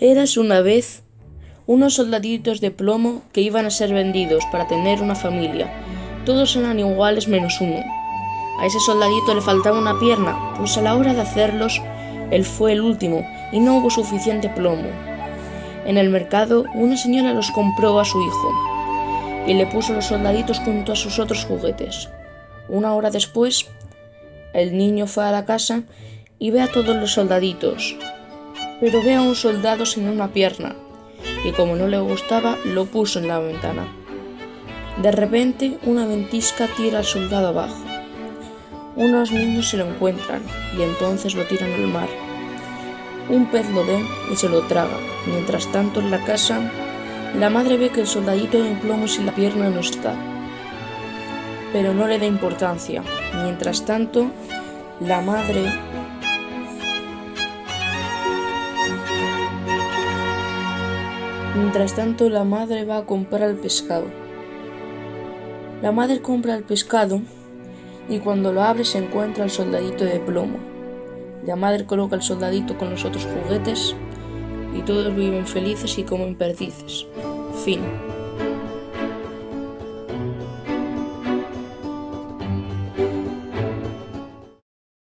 Érase una vez unos soldaditos de plomo que iban a ser vendidos para tener una familia. Todos eran iguales menos uno. A ese soldadito le faltaba una pierna, pues a la hora de hacerlos, él fue el último y no hubo suficiente plomo. En el mercado, una señora los compró a su hijo y le puso los soldaditos junto a sus otros juguetes. Una hora después, el niño fue a la casa y ve a todos los soldaditos, pero ve a un soldado sin una pierna, y como no le gustaba, lo puso en la ventana. De repente, una ventisca tira al soldado abajo. Unos niños se lo encuentran y entonces lo tiran al mar. Un pez lo ve y se lo traga. Mientras tanto, en la casa, la madre ve que el soldadito de plomo sin la pierna no está, pero no le da importancia. Mientras tanto, la madre va a comprar el pescado. La madre compra el pescado y cuando lo abre se encuentra el soldadito de plomo. La madre coloca el soldadito con los otros juguetes y todos viven felices y comen perdices. Fin.